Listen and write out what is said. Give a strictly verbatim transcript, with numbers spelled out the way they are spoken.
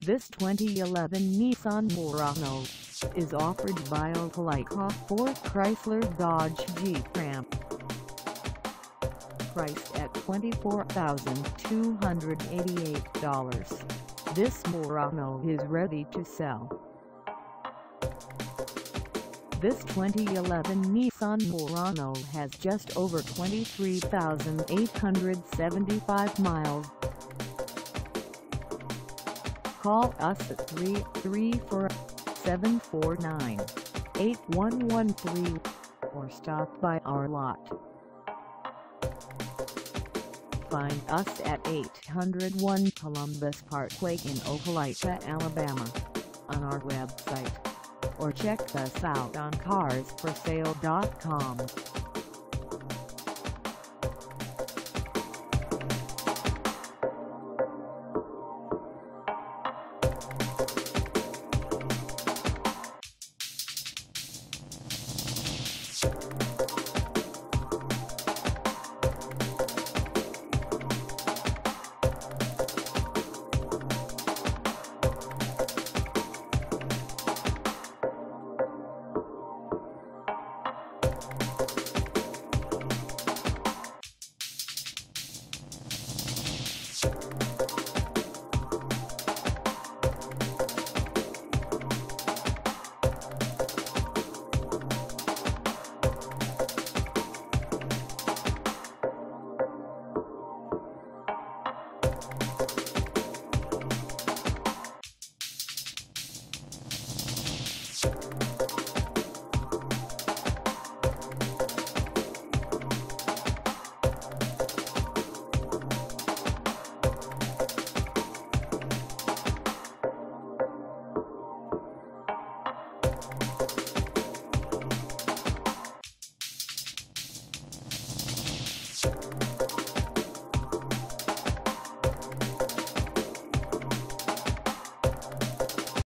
This twenty eleven Nissan Murano is offered by Opelika for Chrysler Dodge Jeep Ram. Priced at twenty-four thousand two hundred eighty-eight dollars, this Murano is ready to sell. This twenty eleven Nissan Murano has just over twenty-three thousand eight hundred seventy-five miles. Call us at three three four, seven four nine, eight one one three or stop by our lot. Find us at eight oh one Columbus Parkway in Opelika, Alabama, on our website, or check us out on cars for sale dot com. You